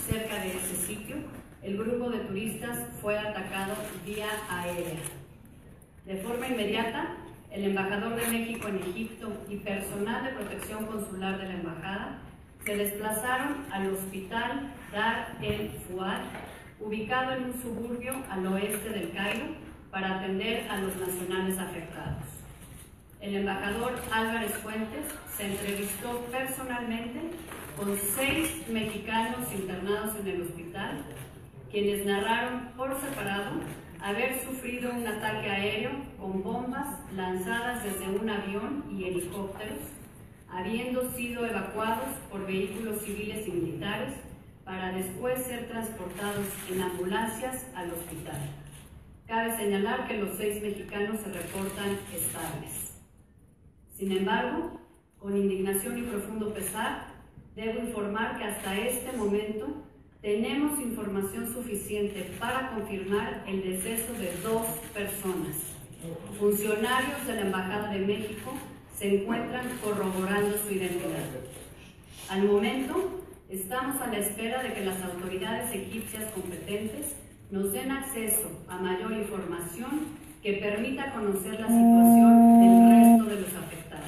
cerca de ese sitio, el grupo de turistas fue atacado vía aérea. De forma inmediata, el embajador de México en Egipto y personal de protección consular de la embajada se desplazaron al hospital Dar el Fuad, ubicado en un suburbio al oeste del Cairo, para atender a los nacionales afectados. El embajador Álvarez Fuentes se entrevistó personalmente con 6 mexicanos internados en el hospital, quienes narraron por separado haber sufrido un ataque aéreo con bombas lanzadas desde un avión y helicópteros, habiendo sido evacuados por vehículos civiles y militares para después ser transportados en ambulancias al hospital. Cabe señalar que los 6 mexicanos se reportan estables. Sin embargo, con indignación y profundo pesar, debo informar que hasta este momento tenemos información suficiente para confirmar el deceso de 2 personas. Funcionarios de la Embajada de México se encuentran corroborando su identidad. Al momento, estamos a la espera de que las autoridades egipcias competentes nos den acceso a mayor información que permita conocer la situación del resto de los afectados.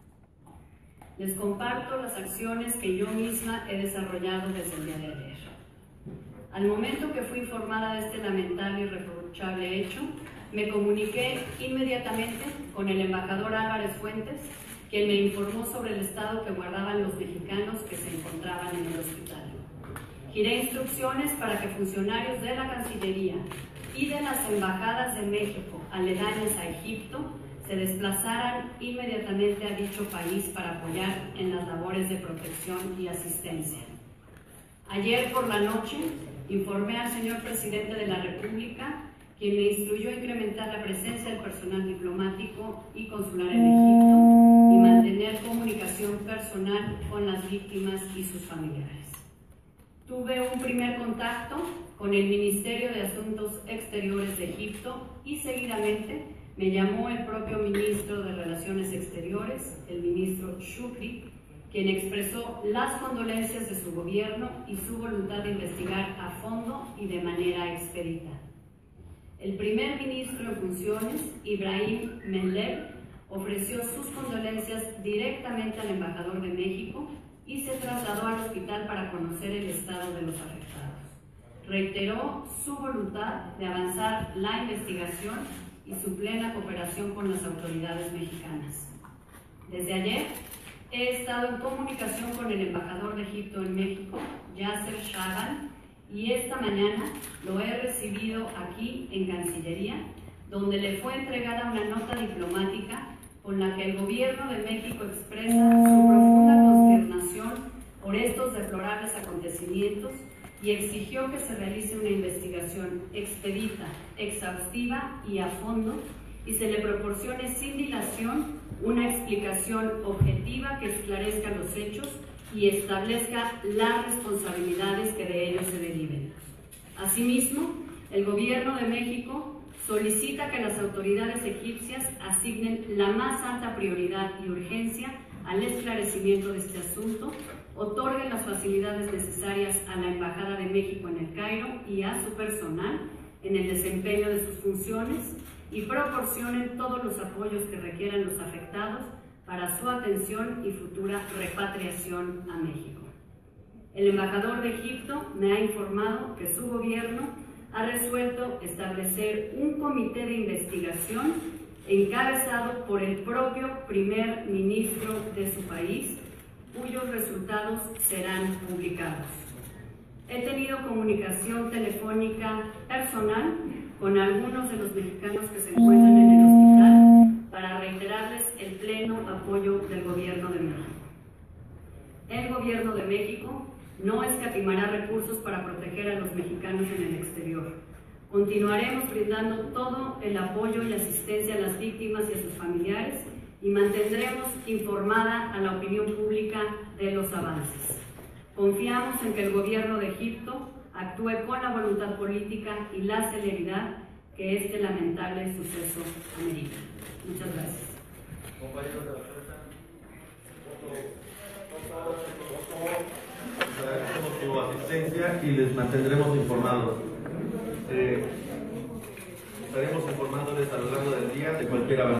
Les comparto las acciones que yo misma he desarrollado desde el día de ayer. Al momento que fui informada de este lamentable y reprochable hecho, me comuniqué inmediatamente con el embajador Álvarez Fuentes, quien me informó sobre el estado que guardaban los mexicanos que se encontraban en el hospital. Giré instrucciones para que funcionarios de la Cancillería y de las embajadas de México aledañas a Egipto se desplazaran inmediatamente a dicho país para apoyar en las labores de protección y asistencia. Ayer por la noche informé al señor presidente de la República, quien me instruyó incrementar la presencia del personal diplomático y consular en Egipto y mantener comunicación personal con las víctimas y sus familiares. Tuve un primer contacto con el Ministerio de Asuntos Exteriores de Egipto y seguidamente me llamó el propio ministro de Relaciones Exteriores, el ministro Shukri, quien expresó las condolencias de su gobierno y su voluntad de investigar a fondo y de manera expedita. El primer ministro en funciones, Ibrahim Menlev, ofreció sus condolencias directamente al embajador de México y se trasladó al hospital para conocer el estado de los afectados. Reiteró su voluntad de avanzar la investigación y su plena cooperación con las autoridades mexicanas. Desde ayer he estado en comunicación con el embajador de Egipto en México, Yasser Shaban, y esta mañana lo he recibido aquí en Cancillería, donde le fue entregada una nota diplomática con la que el gobierno de México expresa su profunda consternación por estos deplorables acontecimientos y exigió que se realice una investigación expedita, exhaustiva y a fondo y se le proporcione sin dilación una explicación objetiva que esclarezca los hechos y establezca las responsabilidades que de ellos se deriven. Asimismo, el Gobierno de México solicita que las autoridades egipcias asignen la más alta prioridad y urgencia al esclarecimiento de este asunto, otorguen las facilidades necesarias a la Embajada de México en el Cairo y a su personal en el desempeño de sus funciones y proporcionen todos los apoyos que requieran los afectados para su atención y futura repatriación a México. El embajador de Egipto me ha informado que su gobierno ha resuelto establecer un comité de investigación encabezado por el propio primer ministro de su país, cuyos resultados serán publicados. He tenido comunicación telefónica personal con algunos de los mexicanos que se encuentran en el hospital para reiterarles el pleno apoyo del Gobierno de México. El Gobierno de México no escatimará recursos para proteger a los mexicanos en el exterior. Continuaremos brindando todo el apoyo y asistencia a las víctimas y a sus familiares y mantendremos informada a la opinión pública de los avances. Confiamos en que el Gobierno de Egipto actúe con la voluntad política y la celeridad que este lamentable suceso amerita. Muchas gracias. Compañeros de la prensa, por favor. Agradecemos su asistencia y les mantendremos informados. Estaremos informándoles a lo largo del día de cualquier avance.